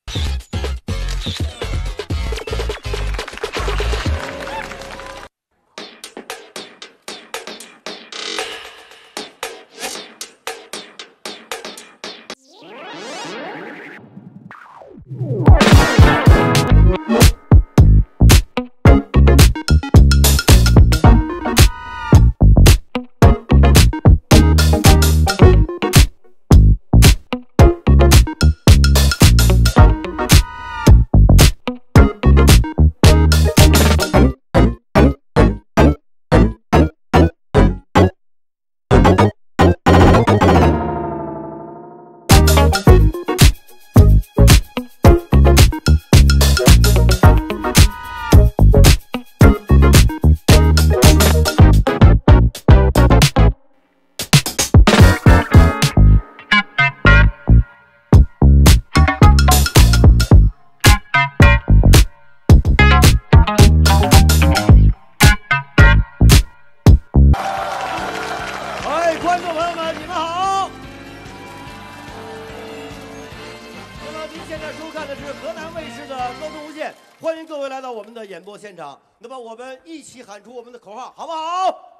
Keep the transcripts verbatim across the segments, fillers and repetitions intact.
现场，那么我们一起喊出我们的口号，好不好？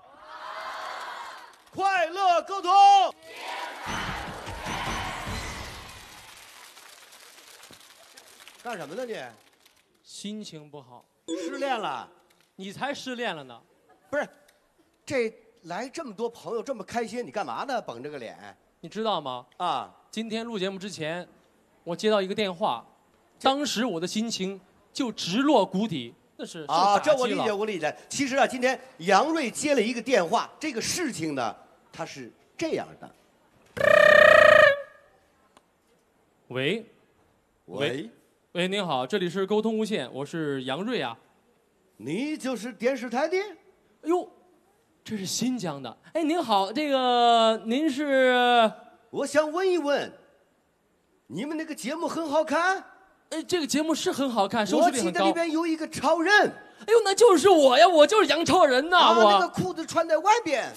快乐沟通。干什么呢你？ 心情不好， 失恋了？ 你才失恋了呢。 不是，这来这么多朋友这么开心，你干嘛呢？绷着个脸。 你知道吗？ 啊， 今天录节目之前，我接到一个电话，当时我的心情就直落谷底。那是啊，这我理解，我理解。其实啊，今天杨瑞接了一个电话，这个事情呢，它是这样的。 喂， 喂， 喂，您好，这里是沟通无限，我是杨瑞啊。 你就是电视台的？ 哎呦，这是新疆的。哎，您好，这个您是？ 我想问一问，你们那个节目很好看？ 哎，这个节目是很好看，收视率很高。 我记得里边有一个超人。 哎呦，那就是我呀，我就是杨超人呐！ 啊， 我那个裤子穿在外边。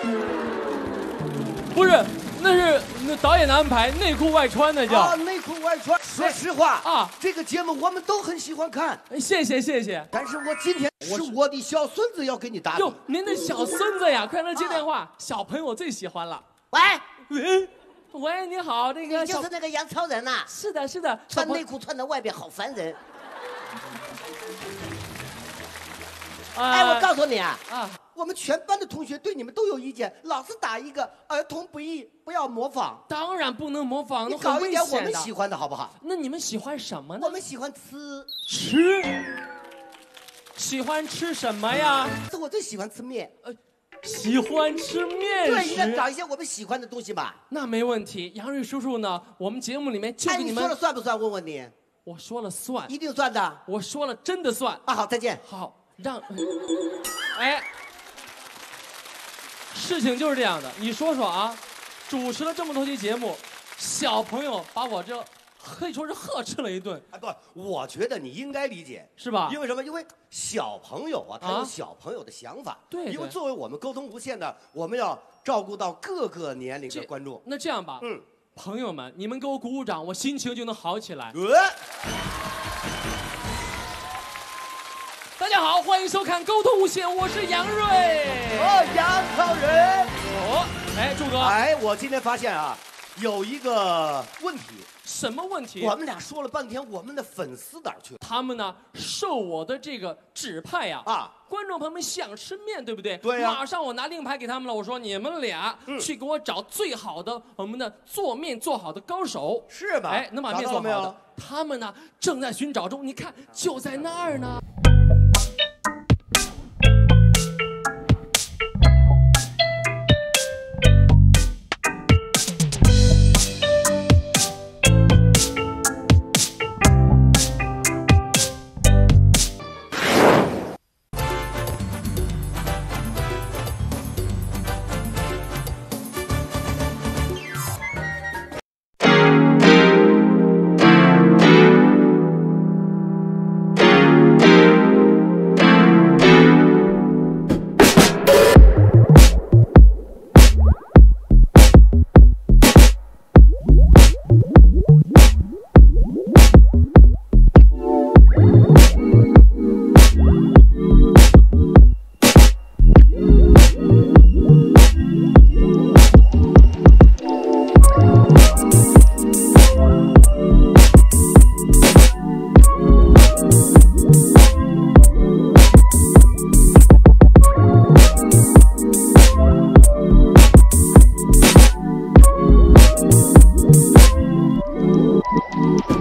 不是，那是那导演的安排，内裤外穿那叫。 啊，内裤外穿。说实话啊， 这个节目我们都很喜欢看。 谢谢谢谢。 但是我今天是我的小孙子要给你打。 哟，您的小孙子呀，快来接电话，啊、小朋友最喜欢了。 喂。 喂。喂，你好，那个你就是那个杨超人呐、啊？ 是的，是的， 穿内裤穿到外边好烦人。啊、哎，我告诉你啊， 啊，我们全班的同学对你们都有意见，老是打一个儿童不宜，不要模仿。 当然不能模仿， 你搞一点我们喜欢的好不好？ 那你们喜欢什么呢？ 我们喜欢吃吃，喜欢吃什么呀？ 是我最喜欢吃面。呃。 喜欢吃面食， 对，应该找一些我们喜欢的东西吧。 那没问题，杨瑞叔叔呢？我们节目里面就给你们。哎，你说了算不算？问问你。 我说了算， 一定算的。 我说了真的算。 啊，好，再见。 好，让。哎，事情就是这样的，你说说啊，主持了这么多期节目，小朋友把我这。可以说是呵斥了一顿。 哎，不，我觉得你应该理解， 是吧？ 因为什么？因为小朋友啊，他有小朋友的想法。 对。 因为作为我们沟通无限的，我们要照顾到各个年龄的观众。 那这样吧，嗯，朋友们，你们给我鼓鼓掌，我心情就能好起来。 呃。 大家好，欢迎收看沟通无限，我是杨瑞。 哦，杨超人。 哦，哎，柱哥。 哎，我今天发现啊。有一个问题， 什么问题？ 我们俩说了半天，我们的粉丝哪儿去了？ 他们呢，受我的这个指派呀，啊，观众朋友们想吃面，对不对？ 对呀、啊。 马上我拿令牌给他们了，我说你们俩、嗯、去给我找最好的我们的做面做好的高手， 是吧？ 哎，能把面做好的。他们呢，正在寻找中，你看，就在那儿呢。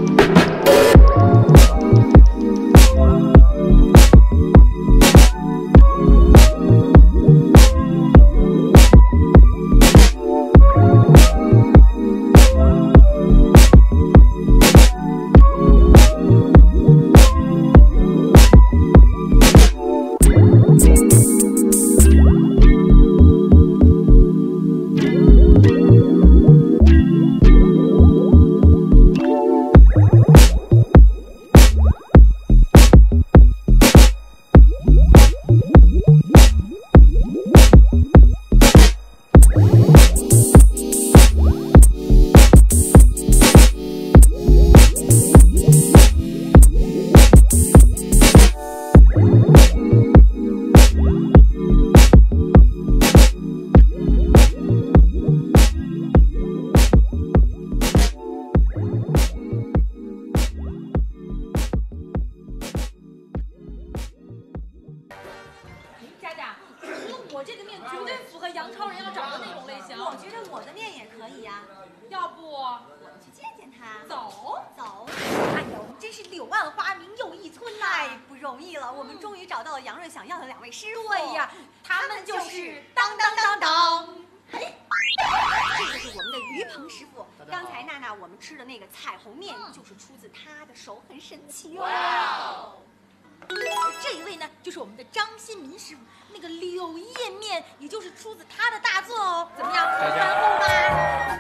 我这个面绝对符合杨超人要找的那种类型。 我觉得我的面也可以呀、啊， 要不我们去见见他？ 走走。哎呦，真是柳暗花明又一村呐、啊，太不容易了。我们终于找到了杨瑞想要的两位师傅。 对呀， 他们就是当当当当。哎，这就是我们的于鹏师傅。刚才娜娜我们吃的那个彩虹面，就是出自他的手，很神奇哦。哇！ 这一位呢，就是我们的张新民师傅，那个柳叶面，也就是出自他的大作哦。怎么样？然后吧，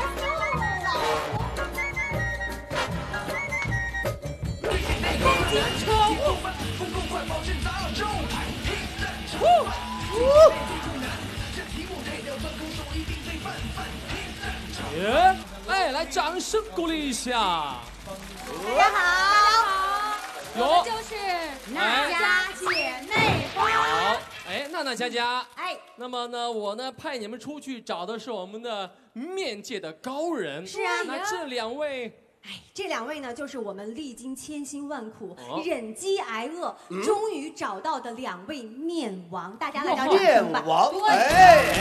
金车务， 耶！哎，来，掌声鼓励一下。 大家好。 我们就是娜家姐妹花。 好，哎，娜娜佳佳， 哎， 那么呢，我呢派你们出去找的是我们的面界的高人。 是啊， 那这两位， 哎，这两位呢，就是我们历经千辛万苦、 哦、 忍饥挨饿，嗯、终于找到的两位面王。大家来点掌声吧！面王，哎。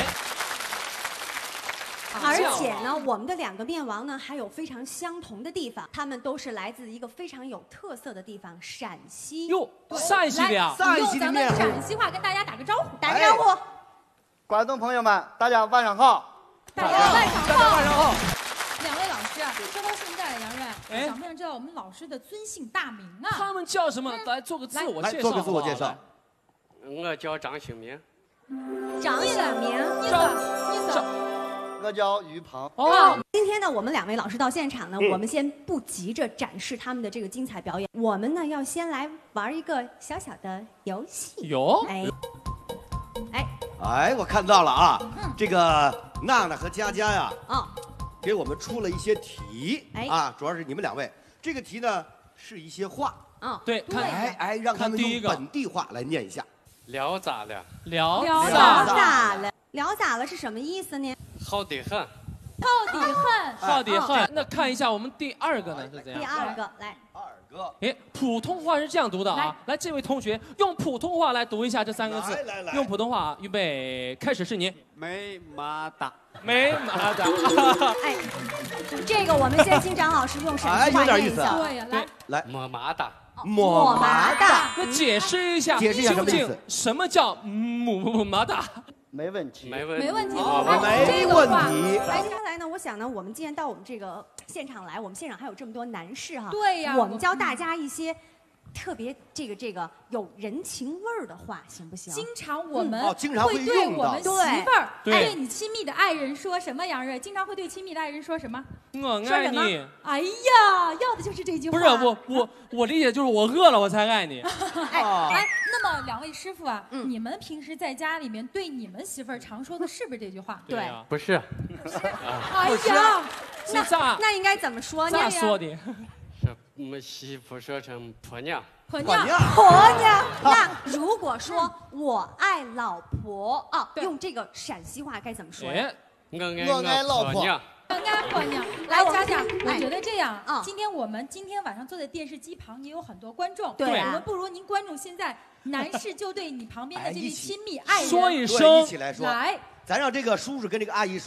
而且呢，我们的两个面王呢，还有非常相同的地方，他们都是来自一个非常有特色的地方——陕西。 哟，陕西的呀！ 陕西的面。用咱们陕西话跟大家打个招呼， 打个招呼。 观众朋友们，大家晚上好！ 大家晚上好！ 晚上好！ 两位老师啊，说到现在，杨瑞，想不想知道我们老师的尊姓大名啊？ 他们叫什么？来做个自我介绍。 做个自我介绍。 我叫张兴民。 张兴民， 你说，你说。 我叫于鹏。 哦，今天呢，我们两位老师到现场呢，嗯、我们先不急着展示他们的这个精彩表演，我们呢要先来玩一个小小的游戏。 有， 哎， 哎，哎，我看到了啊，嗯、这个娜娜和佳佳呀，啊，给我们出了一些题，哎啊，主要是你们两位，这个题呢是一些话， 啊， 对，看， 哎哎，让他们用本地话来念一下。 聊咋了？ 聊聊咋了？聊咋了是什么意思呢？ 好得很， 好得很， 好得很。那看一下我们第二个呢是怎样？ 第二个来， 二个。 哎，普通话是这样读的啊。来，这位同学用普通话来读一下这三个字。 来来来， 用普通话，预备，开始是你。 没马达， 没马达。 哎，这个我们先请张老师用陕西话念一下。 对呀，来来， 么马达。 么马达。 那解释一下， 解释一下什么意思？ 什么叫么马达？ 没问题， 没问题， 没问题， 没问题。 来，接下来呢，我想呢，我们既然到我们这个现场来，我们现场还有这么多男士哈， 对呀， 我们教大家一些特别这个这个有人情味儿的话，行不行？ 经常我们会对我们媳妇儿， 对你亲密的爱人说什么？杨瑞经常会对亲密的爱人说什么？ 我爱你。 哎呀，要的就是这句话。 不是我我我理解就是我饿了我才爱你。 哎哎，那么两位师傅啊，嗯、你们平时在家里面对你们媳妇儿常说的是不是这句话？ 对啊， 不是。 哎呀， 那咋那应该怎么说呢？ 咋说的？ 是我们媳妇说成婆娘。 婆娘， 婆娘。那如果说我爱老婆啊，用这个陕西话该怎么说呀？ 我爱老婆。 我爱婆娘。来，佳佳，我觉得这样啊，今天我们今天晚上坐在电视机旁也有很多观众， 对， 我们不如您观众现在男士就对你旁边的这位亲密爱人说一声， 一起来说。 来， 咱让这个叔叔跟这个阿姨说。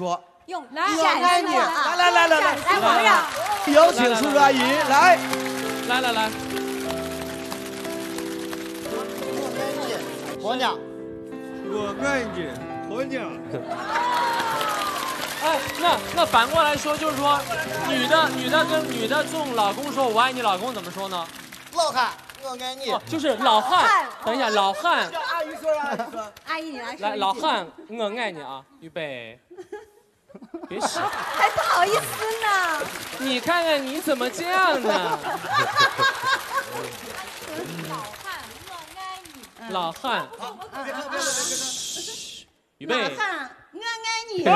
用来陕爱你， 西话啊， 来来来来来皇上， 有请叔叔阿姨来， 来来来， 婆娘， 我爱你，婆娘。 哎，那那反过来说，就是说，女的女的跟女的冲老公说我爱你，老公怎么说呢？ 老汉，我爱你。 哦，就是老汉。等一下，老汉。 阿姨说，阿姨说。 阿姨你来说。 来，老汉，我爱你啊！预备，别笑。 还不好意思呢。 你看看你怎么这样呢？ 老汉，我爱你。 老汉。预备。 老汉，我爱你。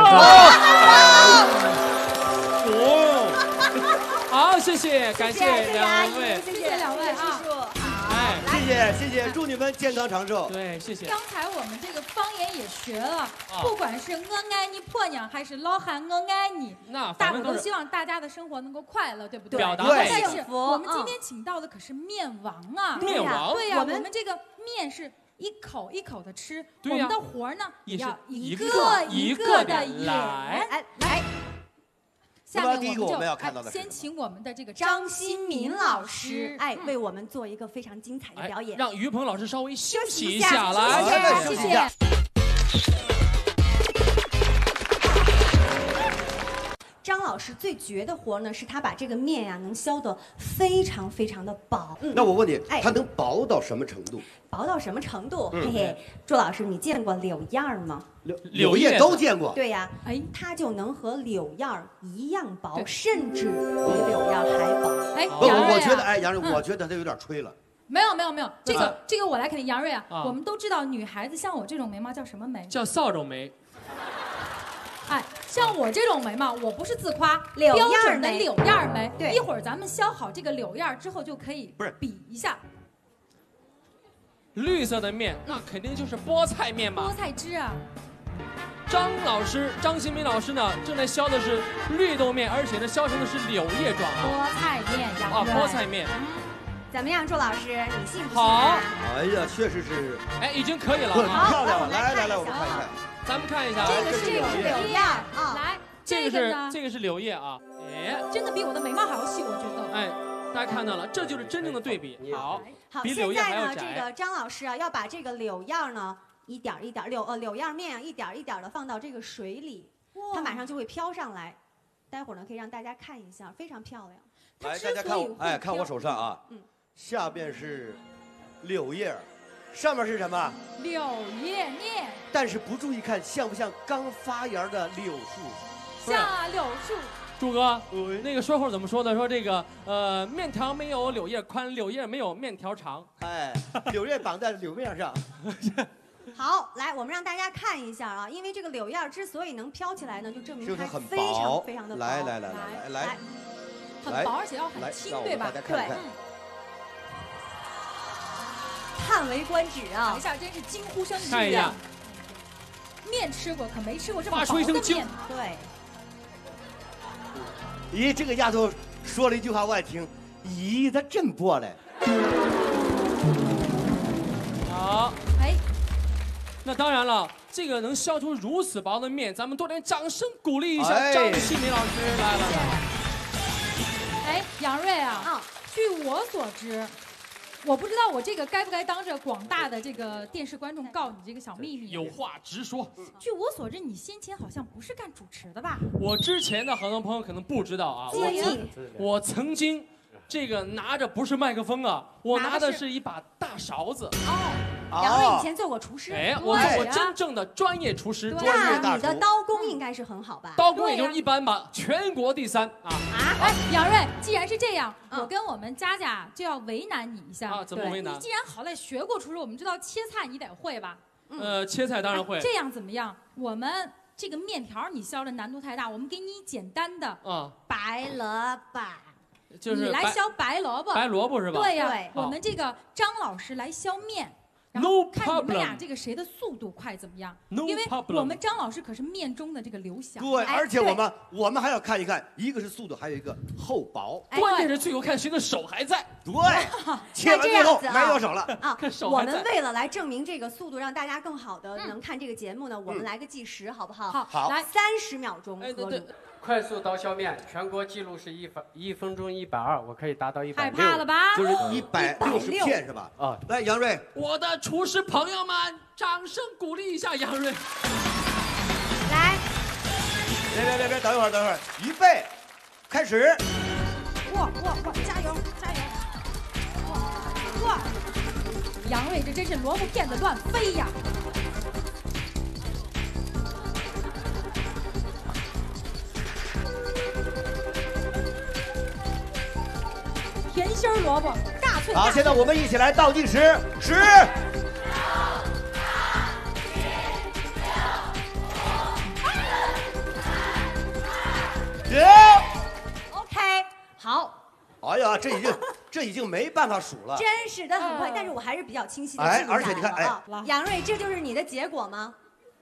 哦，好，谢谢，感谢两位， 谢谢两位啊。 哎， 谢谢谢谢，祝你们健康长寿。 对，谢谢。 刚才我们这个方言也学了，不管是我爱你婆娘，还是老汉我爱你， 那大伙都希望大家的生活能够快乐，对不对？ 表达但是我们今天请到的可是面王啊， 面王， 对呀，我们这个面是一口一口的吃，我们的活儿呢也要一个一个的演。 来来。 下面第一个我们要看到的， 先请我们的这个张新民老师，哎，为我们做一个非常精彩的表演。 让于鹏老师稍微休息一下， 来， 谢谢。 张老师最绝的活呢，是他把这个面呀能削得非常非常的薄。 那我问你，它能薄到什么程度？ 薄到什么程度？嘿嘿，朱老师，你见过柳叶吗？ 柳柳叶都见过。 对呀，哎，它就能和柳叶一样薄，甚至比柳叶还薄。 哎， 不，我觉得，哎，杨瑞，我觉得他有点吹了。 没有没有没有，这个这个我来肯定，杨瑞啊，我们都知道，女孩子像我这种眉毛叫什么眉？ 叫扫帚眉。 哎，像我这种眉毛，我不是自夸， 柳标准的柳叶眉。 对， 一会儿咱们削好这个柳叶之后，就可以不是比一下。 绿色的面，那肯定就是菠菜面嘛。 菠菜汁啊。 张老师，张新民老师呢，正在削的是绿豆面，而且呢，削成的是柳叶状啊。 菠菜面， 啊，菠菜面。 怎么样，朱老师，你信不信？ 好。 哎呀，确实是。 哎，已经可以了。 很漂亮了，来来来，我们看一看。 咱们看一下， 这个是柳叶啊，来， 这个是这个是柳叶啊，哎， 真的比我的眉毛还要细，我觉得。 哎，大家看到了，这就是真正的对比。好， 好， 比柳叶还要窄。 现在呢，这个张老师啊，要把这个柳叶呢，一点一点柳呃柳叶面啊，一点一点的放到这个水里，它马上就会飘上来。待会儿呢，可以让大家看一下，非常漂亮。 来，大家看我，哎，看我手上啊，嗯，下边是柳叶。上面是什么？ 柳叶面。 但是不注意看，像不像刚发芽的柳树？ 像啊，柳树。 朱哥，那个说话怎么说的？说这个呃，面条没有柳叶宽，柳叶没有面条长。 哎，柳叶绑在柳面上。 好，来，我们让大家看一下啊，因为这个柳叶之所以能飘起来呢，就证明它非常非常的薄。 来来来来来来， 很薄，而且要很轻，对吧？ 对。 叹为观止啊！ 一下真是惊呼声。 看一下， 面吃过，可没吃过这么发出一声惊。 对。 咦，这个丫头说了一句话，我爱听。咦，她真薄嘞。 好。 哎， 那当然了，这个能削出如此薄的面，咱们多点掌声鼓励一下张新民老师。来来来。 哎，杨瑞啊，据我所知。我不知道我这个该不该当着广大的这个电视观众告你这个小秘密？ 有话直说。 据我所知，你先前好像不是干主持的吧？ 我之前的很多朋友可能不知道啊，我我曾经这个拿着不是麦克风啊，我拿的是一把大勺子。 哦，杨瑞以前做过厨师。 哎，我做过真正的专业厨师。 专业大厨。你的刀工应该是很好吧？ 刀工也就是一般吧，全国第三啊。 啊，哎，杨瑞，既然是这样，我跟我们佳佳就要为难你一下。 啊，怎么为难？ 你既然好歹学过厨师，我们知道切菜你得会吧？ 呃，切菜当然会。 这样怎么样？我们这个面条你削的难度太大，我们给你简单的啊，白萝卜。 就是你来削白萝卜。 白萝卜是吧？ 对呀，我们这个张老师来削面。然后看你们俩这个谁的速度快怎么样？因为我们张老师可是面中的这个刘翔。 对，而且我们我们还要看一看，一个是速度，还有一个厚薄。 关键是最后看谁的手还在。 对，切完最后没有手了啊！我们为了来证明这个速度，让大家更好的能看这个节目呢，我们来个计时，好不好？ 好， 来三十秒钟。 哎，对对。快速刀削面，全国纪录是一分一分钟一百二，我可以达到一百六。 害怕了吧？ 就是一百六十片是吧？啊，来，杨瑞， 我的厨师朋友们，掌声鼓励一下杨瑞。 来， 别别别别，等一会儿，等一会儿，预备，开始。 哇哇哇！加油加油！哇哇！杨瑞这真是萝卜片子乱飞呀！甜心萝卜，大脆。 好，现在我们一起来倒计时，十、九、 OK， 好。 哎呀，这已经这已经没办法数了， 真是的很快，但是我还是比较清晰的记录下来了。 哎，而且你看，哎， 杨瑞，这就是你的结果吗？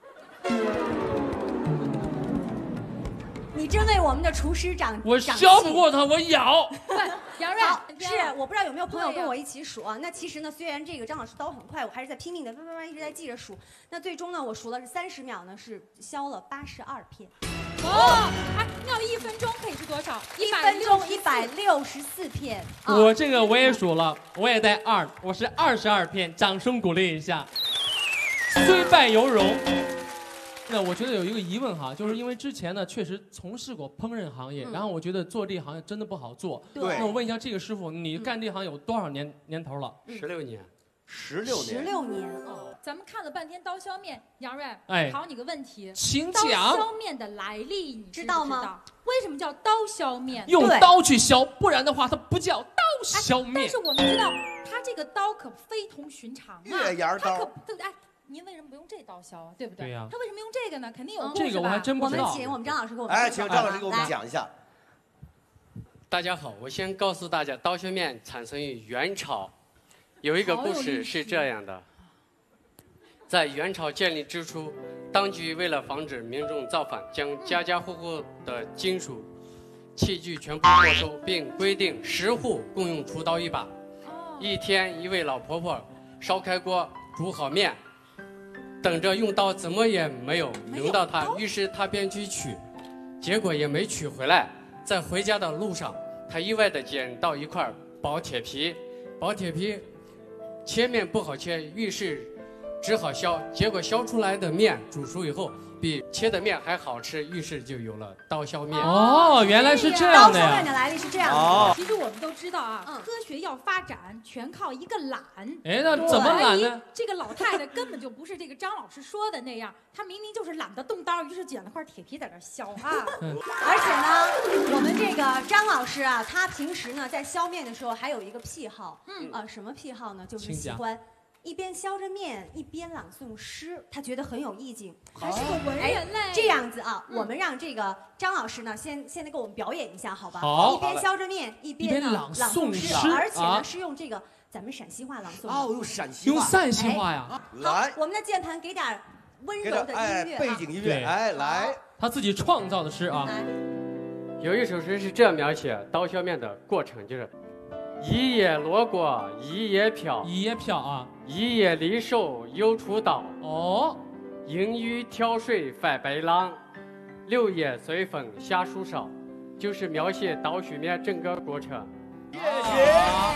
你真为我们的厨师长我削不过他，我咬。 杨瑞，是我不知道有没有朋友跟我一起数啊？那其实呢，虽然这个张老师刀很快，我还是在拼命的，慢慢慢一直在记着数。那最终呢，我数了是三十秒呢，是削了八十二片。 哦，哎，那一分钟可以是多少？ 一分钟一百六十四片。 我这个我也数了，我也带二，我是二十二片，掌声鼓励一下。虽败犹荣。那我觉得有一个疑问哈，就是因为之前呢确实从事过烹饪行业，嗯、然后我觉得做这行业真的不好做。 对。 那我问一下这个师傅，你干这行有多少年年头了？ 十六年。 十六年。 十六年哦。咱们看了半天刀削面，杨瑞， 哎， 考你个问题， 请讲。 刀削面的来历你知道吗？为什么叫刀削面？ 用刀去削，不然的话它不叫刀削面。 但是我们知道，它这个刀可非同寻常啊， 月牙刀。 它可对不对？哎。您为什么不用这刀削啊？对不对？ 对呀。 他为什么用这个呢？肯定有故事吧。这个我还真不知道。 我们请我们张老师给我们哎，请张老师给我们讲一下。 大家好，我先告诉大家，刀削面产生于元朝，有一个故事是这样的：在元朝建立之初，当局为了防止民众造反，将家家户户的金属器具全部没收，并规定十户共用厨刀一把。一天，一位老婆婆烧开锅煮好面。等着用刀怎么也没有轮到他，于是他便去取，结果也没取回来。在回家的路上，他意外地捡到一块薄铁皮，薄铁皮切面不好切，于是只好削，结果削出来的面煮熟以后比切的面还好吃，于是就有了刀削面。 哦，原来是这样的呀！ 刀削面的来历是这样的。 哦， 其实我们都知道啊，嗯、科学要发展，全靠一个懒。 哎，那怎么懒呢？ 这个老太太根本就不是这个张老师说的那样，她明明就是懒得动刀，于是捡了块铁皮在那削啊。 嗯、而且呢，我们这个张老师啊，他平时呢在削面的时候还有一个癖好，嗯啊、呃，什么癖好呢？就是喜欢。一边削着面，一边朗诵诗，他觉得很有意境， 还是个文人嘞。 这样子啊，嗯、我们让这个张老师呢，先现在给我们表演一下，好吧？ 好。 一边削着面，一边呢朗诵诗， 而且呢是用这个咱们陕西话朗诵。 哦，用陕西话。 用陕西话呀。 来， 我们的键盘给点温柔的音乐， 背景音乐，哎，来， 他自己创造的诗啊。 有一首诗是这样描写刀削面的过程，就是。一叶萝果一叶飘， 一叶飘啊！ 一叶离手又出刀。 哦， 阴雨挑水翻白浪，六叶随风下树梢，就是描写刀削面整个过程。 谢谢。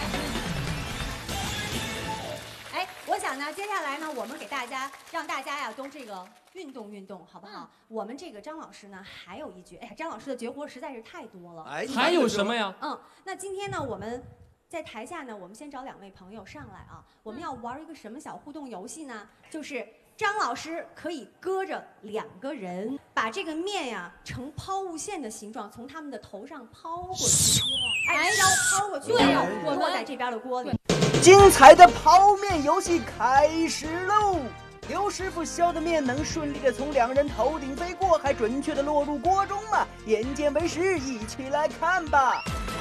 哎，我想呢，接下来呢，我们给大家让大家呀都这个运动运动，好不好？嗯、我们这个张老师呢还有一绝，哎呀，张老师的绝活实在是太多了。 哎， 还有什么呀？ 嗯，那今天呢，我们。在台下呢，我们先找两位朋友上来啊。我们要玩一个什么小互动游戏呢？就是张老师可以搁着两个人，把这个面呀呈抛物线的形状从他们的头上抛过去，哎，然后抛过去， 对， 我落在这边的锅里。 精彩的抛面游戏开始喽！刘师傅削的面能顺利的从两人头顶飞过，还准确的落入锅中吗？眼见为实，一起来看吧。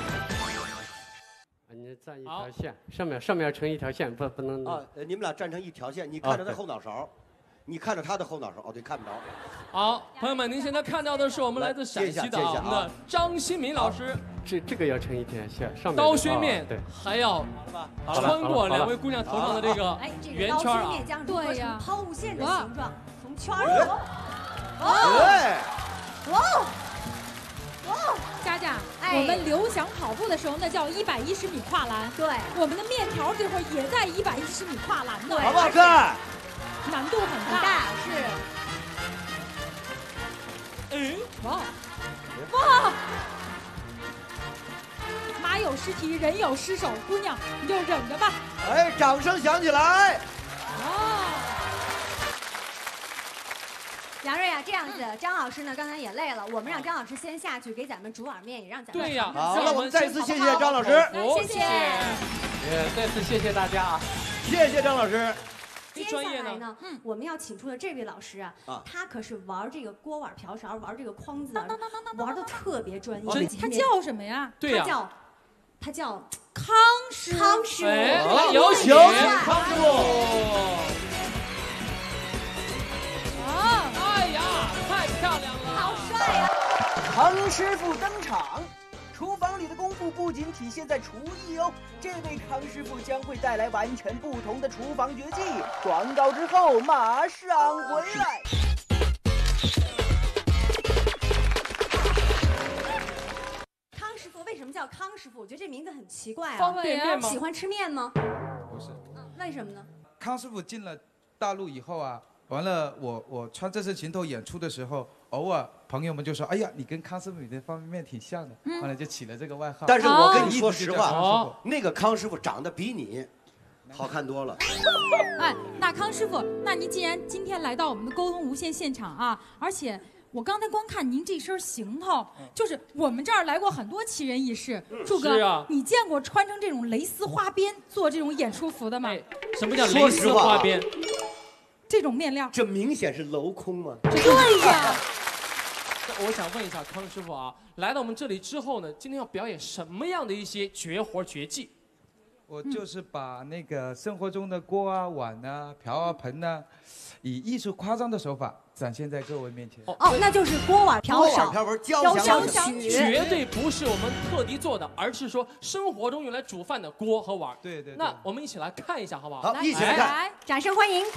你站一条线，上面上面成一条线，不不能啊！你们俩站成一条线，你看着他后脑勺，啊、你看着他的后脑勺，哦，对，看不着。 好，朋友们，您现在看到的是我们来自陕西的我们的张新民老师。 这这个要盛一点，下上面刀削面对， 还要穿过两位姑娘头上的这个圆圈啊。 对呀，抛物线的形状，从圈儿。 哎， 哇哇！ 佳佳， 哎， 我们刘翔跑步的时候那叫一百一十米跨栏， 对， 我们的面条这会儿也在一百一十米跨栏呢， 好不好看？ 难度很大， 大是。 嗯，哇哇！马有失蹄，人有失手，姑娘你就忍着吧。 哎，掌声响起来！ 哦。 杨瑞啊，这样子，张老师呢刚才也累了，我们让张老师先下去给咱们煮碗面，也让咱们对呀。 好，那我们再次谢谢张老师， 谢谢， 也再次谢谢大家啊， 谢谢张老师。 接下来呢，嗯，我们要请出的这位老师啊，他可是玩这个锅碗瓢勺、玩这个筐子，玩的特别专业。 他叫什么呀？ 对呀， 他叫他叫康师康师傅，有请康师傅。哎呀，太漂亮了！ 好帅呀！ 康师傅登场，厨房里的功夫不仅体现在厨艺哦，这位康师傅将会带来完全不同的厨房绝技。广告之后马上回来。 康师傅为什么叫康师傅？我觉得这名字很奇怪啊。 方便面吗？ 喜欢吃面吗？ 不是。 嗯，为什么呢？ 康师傅进了大陆以后啊。完了，我我穿这身行头演出的时候，偶尔朋友们就说：“哎呀，你跟康师傅的方便面挺像的。”完了就起了这个外号。 但是我跟你说实话， 哦， 那个康师傅长得比你好看多了。 哎，那康师傅，那您既然今天来到我们的沟通无限现场啊，而且我刚才光看您这身行头，就是我们这儿来过很多奇人异事。柱哥， 啊、 你见过穿成这种蕾丝花边做这种演出服的吗？ 哎、什么叫蕾丝花边？ 这种面料， 这明显是镂空嘛。 对呀。 我想问一下康师傅啊，来到我们这里之后呢，今天要表演什么样的一些绝活绝技？ 我就是把那个生活中的锅啊、碗啊、瓢啊、盆啊，以艺术夸张的手法展现在各位面前。 哦，那就是锅碗瓢勺、 瓢盆、交响曲， 绝对不是我们特地做的，而是说生活中用来煮饭的锅和碗。 对 对, 对。 那我们一起来看一下，好不好？ 好，一起来看，来， 掌声欢迎。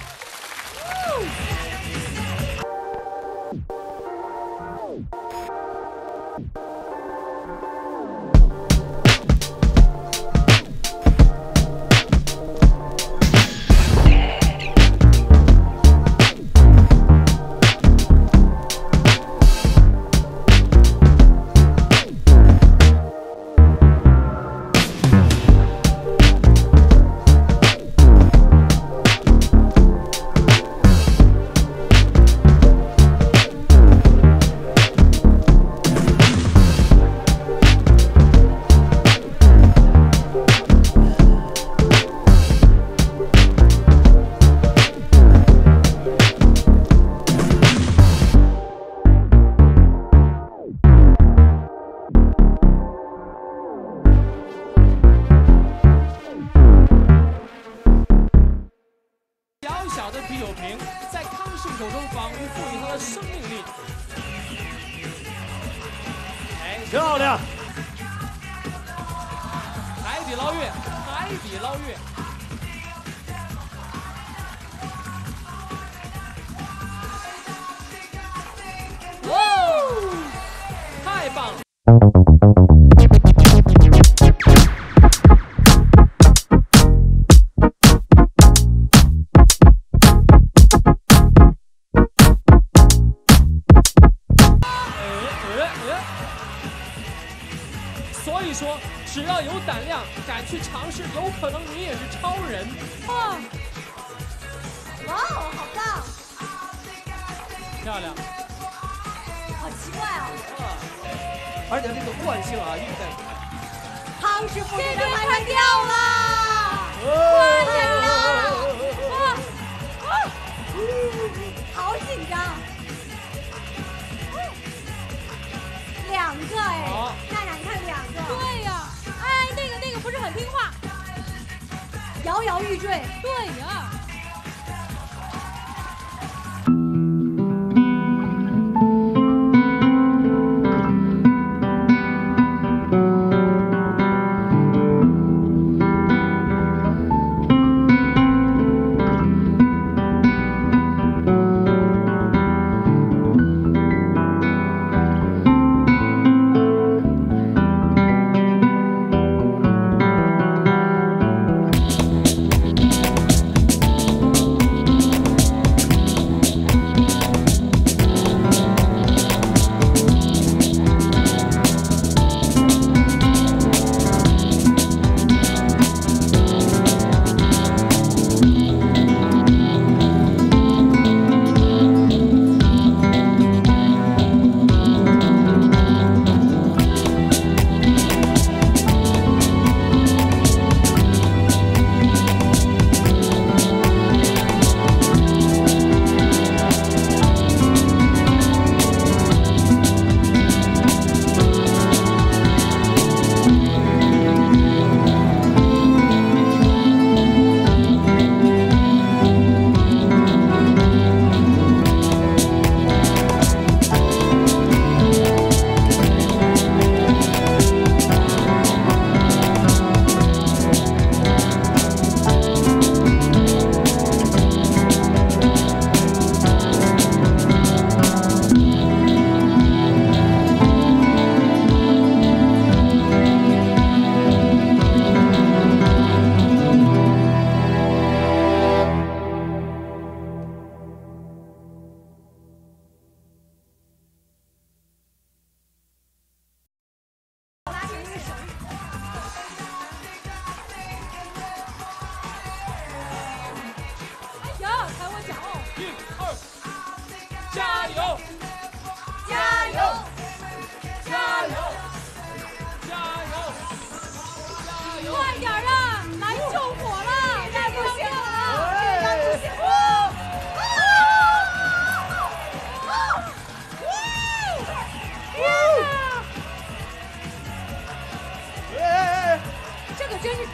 小的啤酒瓶在康师傅手中仿佛赋予它的生命力。哎， 漂亮！ 海底捞月，海底捞月。哇，太棒了！所以说，只要有胆量，敢去尝试，有可能你也是超人。 哇！哇哦，好棒！ 漂亮。 好奇怪哦。 而且这个惯性啊，一直在。 康师傅，这边快掉了！ 快点了！哇！好紧张。两个哎，娜娜，你看两个。 对呀，哎，那个那个不是很听话， 摇摇欲坠。 对呀。 嗯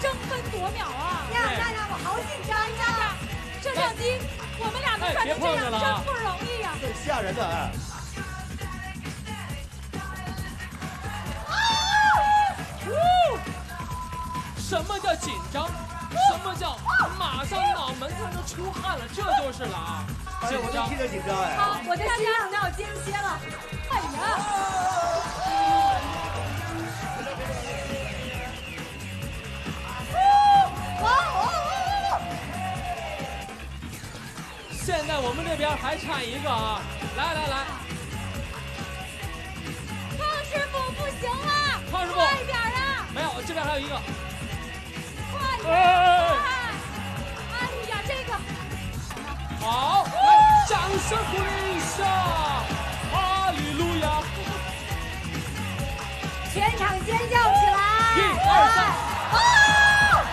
争分夺秒啊！ 呀，娜娜，我好紧张呀！ 摄像机，我们俩能穿成这样，真不容易呀！ 很吓人的哎。 什么叫紧张？什么叫马上脑门上就出汗了？这就是了啊！ 哎，我就听着紧张哎。 好，我的心脏都要间歇了。 哎呀！现在我们这边还差一个啊！来来来， 康师傅不行了， 康师傅快点啊！ 没有，这边还有一个。 快点！哎呀，这个好，来，掌声鼓励一下！哈利路亚！ 全场尖叫起来！ 一二三！ 哦！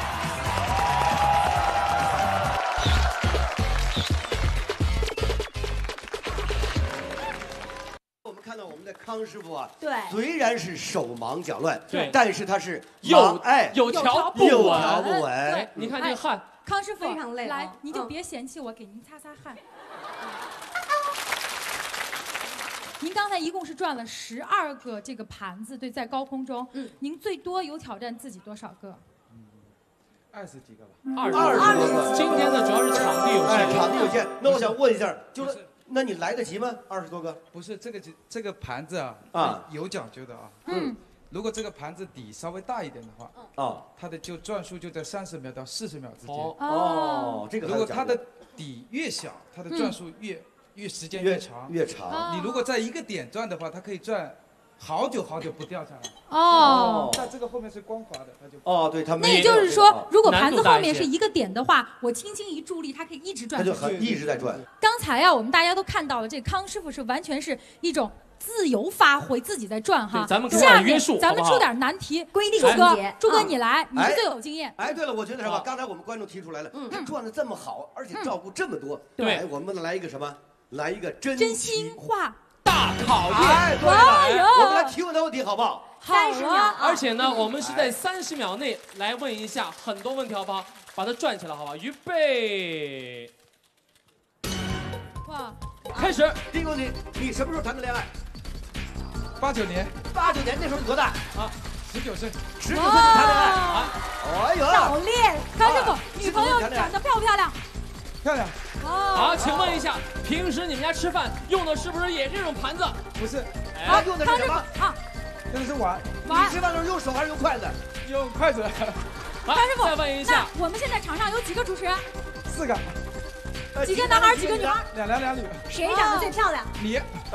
我们看到我们的康师傅啊， 对， 虽然是手忙脚乱， 对， 但是他是有哎有条不有紊， 条不紊。 哎，你看这个汗， 康师傅非常累， 来，你就别嫌弃我，给您擦擦汗。您刚才一共是转了十二个这个盘子，对，在高空中，嗯，您最多有挑战自己多少个？ 二十几个吧。 二十二十个。今天呢，主要是场地有限， 场地有限。那我想问一下，就是。那你来得及吗？二十多个？ 不是这个这个盘子啊， 啊有讲究的啊。 嗯， 如果这个盘子底稍微大一点的话， 啊， 它的就转速就在三十秒到四十秒之间。 哦，这个如果它的底越小，它的转速越越时间越长。 越长。 你如果在一个点转的话，它可以转好久好久不掉下来。 哦。 那这个后面是光滑的，它就。 哦，对，它那也就是说，如果盘子后面是一个点的话，我轻轻一助力，它可以一直转。 它就很一直在转。 刚才啊，我们大家都看到了，这个康师傅是完全是一种自由发挥，自己在转哈。 咱们下面约束， 咱们出点难题， 规定朱哥， 节。 朱哥你来，你是最有经验。 哎，对了，我觉得什么？刚才我们观众提出来了，这转的这么好，而且照顾这么多， 对， 我们来一个什么？来一个真真心话大考验。 哎，对了，我们来提问的问题好不好？ 三十秒， 而且呢，我们是在三十秒内来问一下很多问题，好不好？把它转起来，好不好？预备， 哇， 开始。第一个问题，你什么时候谈的恋爱？ 八九年。 八九年那时候你多大？ 啊，十九岁。 十九岁就谈恋爱啊？哎呦， 早恋。 康师傅，女朋友长得漂不漂亮？ 漂亮。 好，请问一下，平时你们家吃饭用的是不是也这种盘子？ 不是。 哎，用的是什么？ 啊， 用的是碗。 你吃饭的时候用手还是用筷子？ 用筷子。 康师傅，再问一下， 我们现在场上有几个主持人？ 四个。 几个男孩，几个女孩？ 两男两女。 谁长得最漂亮？ 你。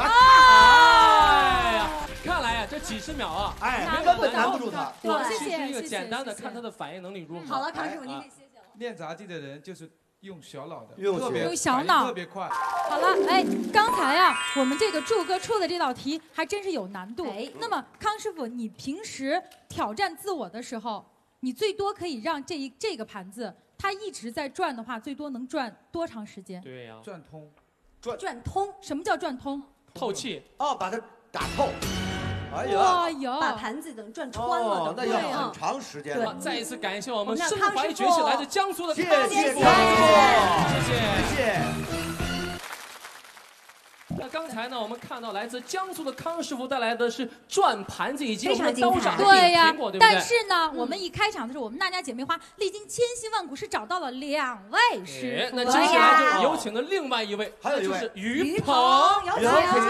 哎呀，看来呀，这几十秒啊， 哎，根本难不住他。 我们其实一个简单的看他的反应能力如何。 好了，康师傅，您可以歇歇了。 练杂技的人就是用小脑的， 用用小脑， 特别快。 好了，哎，刚才呀，我们这个柱哥出的这道题还真是有难度。哎，那么康师傅，你平时挑战自我的时候，你最多可以让这一这个盘子它一直在转的话，最多能转多长时间？ 对呀， 转通， 转转通。 什么叫转通？ 透气。 哦，把它打透。哎呀， 把盘子等转穿了， 那要很长时间了。 再一次感谢我们身怀绝技来自江苏的康师傅， 谢谢， 谢谢谢。 那刚才呢，我们看到来自江苏的康师傅带来的是转盘子以及我们刀上对呀， 对不对？ 但是呢，我们一开场的时候，我们娜家姐妹花历经千辛万苦是找到了两位师傅。 那接下来就有请的另外一位， 还有一位就是于鹏， 有请。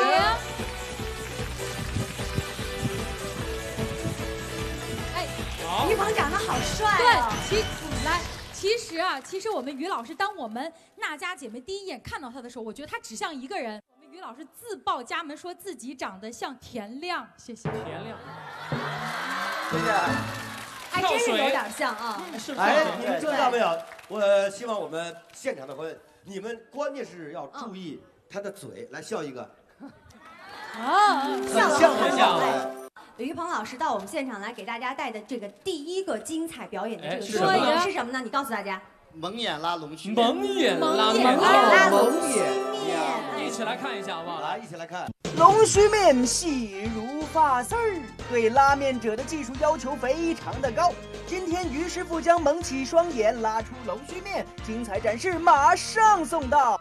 于鹏长得好帅哦！对，其来，其实啊，其实我们于老师，当我们娜家姐妹第一眼看到他的时候，我觉得他只像一个人。我们于老师自报家门，说自己长得像田亮，谢谢。 田亮， 谢谢。 还真是有点像啊！ 哎，你们注意到没有？我希望我们现场的朋友，你们关键是要注意他的嘴，来笑一个。 啊， 很像很像。 于鹏老师到我们现场来给大家带的这个第一个精彩表演的这个是什么？是什么呢？你告诉大家。 蒙眼拉龙须面。 蒙眼拉面。 蒙眼面。一起来看一下好不好？ 来，一起来看。 龙须面细如发丝儿，对拉面者的技术要求非常的高。今天于师傅将蒙起双眼，拉出龙须面，精彩展示马上送到。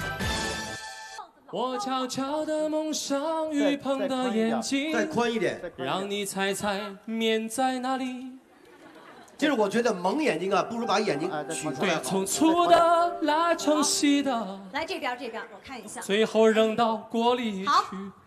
我悄悄地蒙上雨棚的眼睛， 再宽一点， 让你猜猜面在哪里。 其实我觉得蒙眼睛啊，不如把眼睛取出来。 从粗的拉成细的， 来这边这边，我看一下。 最后扔到锅里去。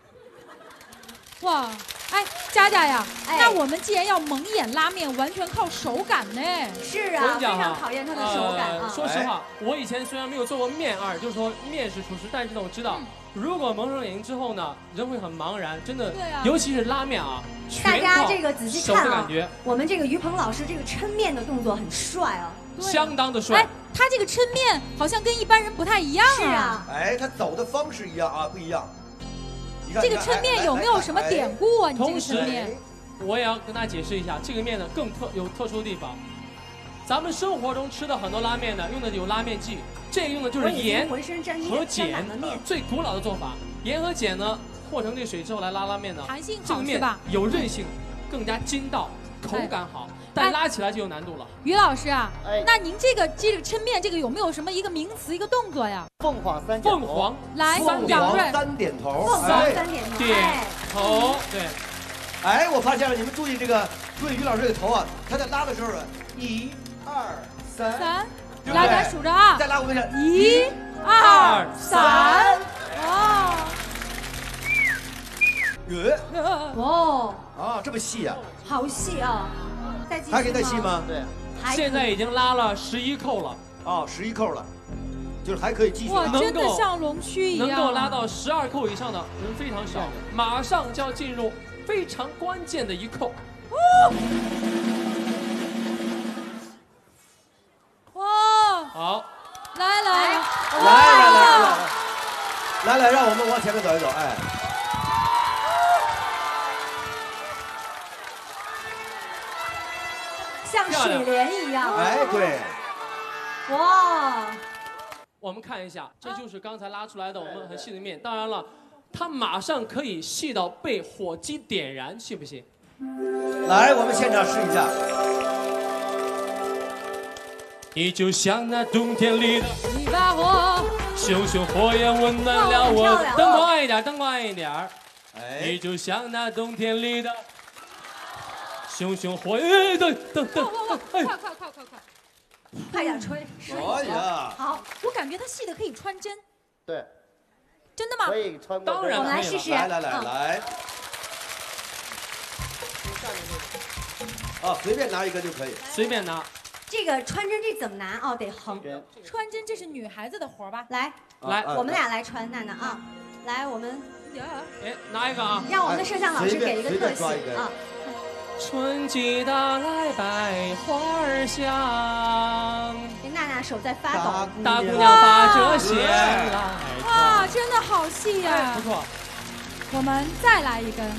哇，哎，佳佳呀，哎、那我们既然要蒙眼拉面，完全靠手感呢。 是啊，非常考验它的手感啊。 呃、说实话，我以前虽然没有做过面二，就是说面食厨师，但是呢，我知道，嗯、如果蒙上眼睛之后呢，人会很茫然，真的。 对啊。 尤其是拉面啊， 大家这个仔细看啊，我们这个于鹏老师这个抻面的动作很帅啊， 相当的帅。 哎，他这个抻面好像跟一般人不太一样啊。 是啊。 哎，他走的方式一样啊，不一样。 这个抻面有没有什么典故啊？你这个抻面， 我也要跟大家解释一下，这个面呢更特有特殊的地方。咱们生活中吃的很多拉面呢，用的有拉面剂，这个用的就是盐和碱，最古老的做法。盐和碱呢和成这水之后来拉拉面呢， 弹性好， 这个面有韧性，更加筋道，口感好。但拉起来就有难度了。 于老师啊，那您这个这个抻面这个有没有什么一个名词一个动作呀？ 凤凰三点头。 凤凰来， 杨瑞三点头。 凤凰三点头。 点头，对。 哎，我发现了，你们注意这个，注意于老师这个头啊，他在拉的时候，一、二、三， 三，来，咱数着啊， 再拉我跟着， 一、二、三，哦。 哦，啊，这么细啊！ 好细啊！再继续还可以再细吗？ 对， 现在已经拉了十一扣了。 哦，十一扣了，就是还可以继续。 哇，真的像龙须一样。 能够拉到十二扣以上的人非常少，马上就要进入非常关键的一扣。 哇！ 好， 来来来来来来来来，让我们往前面走一走，哎。 像水莲一样， 哎，对， 哇！ 我们看一下，这就是刚才拉出来的我们很细的面。当然了，它马上可以细到被火鸡点燃，信不信？ 来，我们现场试一下。 你就像那冬天里的一把火， 熊熊火焰温暖了我。灯光暗一点，灯光暗一点。哎，你就像那冬天里的。熊熊火焰，等等等， 快快快快快快， 快点吹！ 哎呀， 好，我感觉它细的可以穿针。 对， 真的吗？ 可以穿。 当然， 我们来试试。 来来来来。啊，随便拿一个就可以。 随便拿。 这个穿针这怎么拿？哦，得横。 穿针这是女孩子的活吧？ 来来， 我们俩来穿，娜娜啊，来我们。 哎，拿一个啊！ 让我们的摄像老师给一个特写啊。 春季到来，百花儿香。 这娜娜手在发抖。 大姑娘把这线来。 哇，真的好细呀！ 不错。 我们再来一根。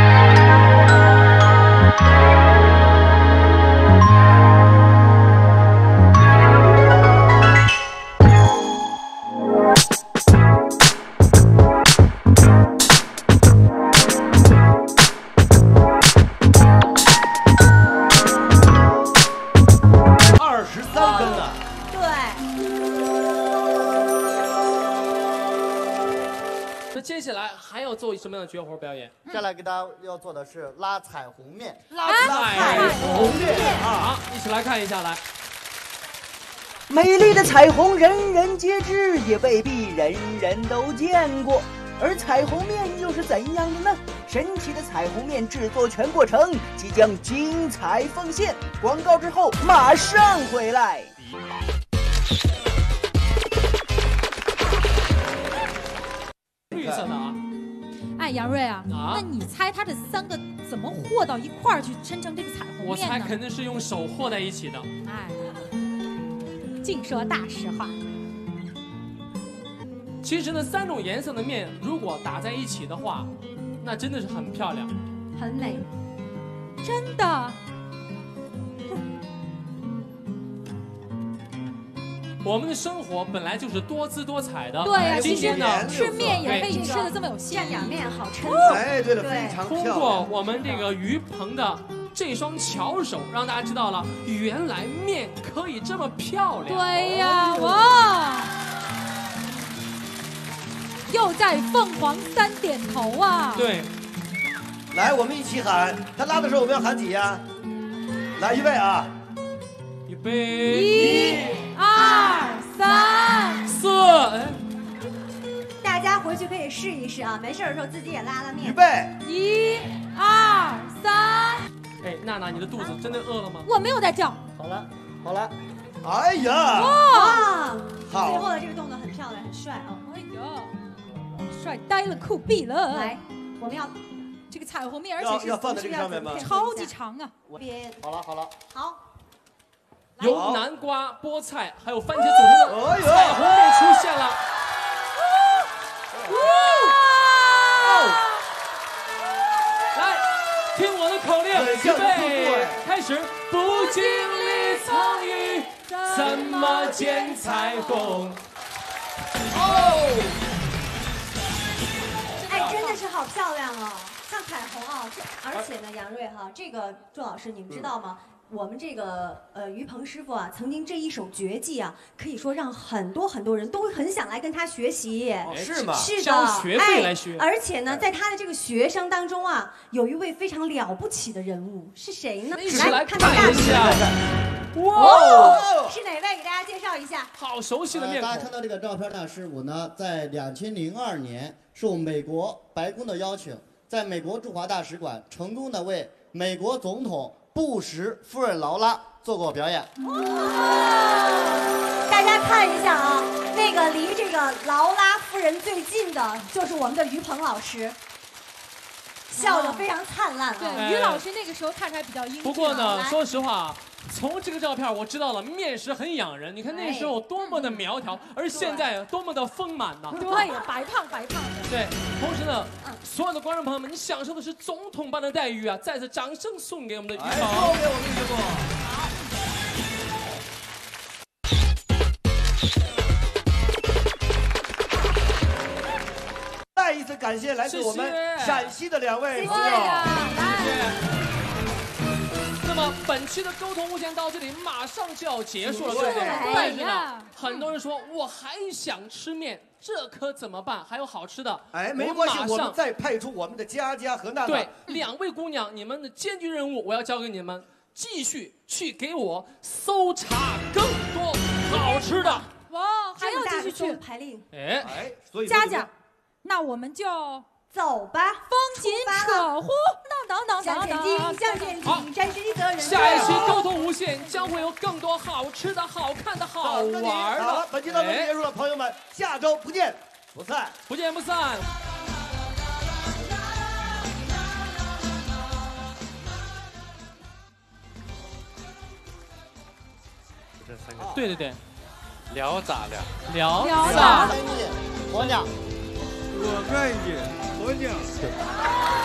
接下来还要做什么样的绝活表演？ 接下来给大家要做的是拉彩虹面。 拉彩虹面啊！一起来看一下，来。 美丽的彩虹人人皆知，也未必人人都见过。而彩虹面又是怎样的呢？神奇的彩虹面制作全过程即将精彩奉献。广告之后马上回来。 绿色的啊！ 哎，杨瑞啊，啊那你猜他这三个怎么和到一块儿去抻成这个彩虹面呢？ 我猜肯定是用手和在一起的。 哎，净说大实话。 其实呢，三种颜色的面如果打在一起的话，那真的是很漂亮， 很美， 真的。 我们的生活本来就是多姿多彩的。 对呀， 今天呢， 吃面也可以吃的这么有戏。 蘸点面好抻。 哎，对了，非常漂亮。 通过我们这个于鹏的这双巧手，让大家知道了原来面可以这么漂亮。 对呀，哇！又在凤凰三点头啊！ 对。 来，我们一起喊。他拉的时候我们要喊几呀？来，预备啊！ 预备， 一、二、三、 四。 大家回去可以试一试啊，没事的时候自己也拉拉面。 预备， 一、二、三。 哎，娜娜，你的肚子真的饿了吗？ 我没有在叫。 好了，好了。 哎呀！ 哇！ 好， 最后的这个动作很漂亮，很帅啊！ 哎呀，帅呆了，酷毙了！ 来，我们要这个彩虹面，而且是要放在这个上面吗？ 超级长啊！ 边。 好了，好了。 好。 由南瓜、菠菜还有番茄组成的彩虹面出现了。来，听我的口令，预备，开始。不经历苍雨，怎么见彩虹？ 哦！哎，真的是好漂亮哦，像彩虹啊！而且呢，杨瑞哈，这个朱老师，你们知道吗？我们这个呃于鹏师傅啊，曾经这一手绝技啊，可以说让很多很多人都很想来跟他学习。 哦、是吗？ 是的， 交学费来学。 哎、而且呢，在他的这个学生当中啊，有一位非常了不起的人物，是谁呢？ 一起来看看一下。 哇！是哪位？给大家介绍一下。 好熟悉的面孔。 呃、大家看到这个照片呢，是我呢在两千零二年受美国白宫的邀请，在美国驻华大使馆成功的为美国总统布什夫人劳拉做过表演。 大家看一下啊，那个离这个劳拉夫人最近的就是我们的于鹏老师，笑得非常灿烂啊。 对，于老师那个时候看起来比较英俊。 不过呢，说实话，从这个照片我知道了面食很养人。你看那时候多么的苗条，而现在多么的丰满呐。 对，白胖白胖的。 对，同时呢，所有的观众朋友们，你享受的是总统般的待遇啊！再次掌声送给我们的于鹏。 送给我们于鹏。再一次感谢来自我们陕西的两位朋友。 谢谢。那么本期的沟通无间到这里马上就要结束了，对不对？但是呢，很多人说我还想吃面，这可怎么办？还有好吃的。 哎，没关系，我们再派出我们的佳佳和娜娜。 对，两位姑娘，你们的艰巨任务我要交给你们，继续去给我搜查更多好吃的。 哇，还要继续去排令。 哎哎，所以佳佳，那我们就走吧， 风紧扯呼，当当当向前进，向前进，战士一责任。 下一期沟通无限将会有更多好吃的、好看的、好玩的。 好了，本期到此结束了，朋友们，下周不见不散， 不见不散。 这三个。 对对对。 聊咋聊？ 聊咋？ 我讲。 我愿意，我讲。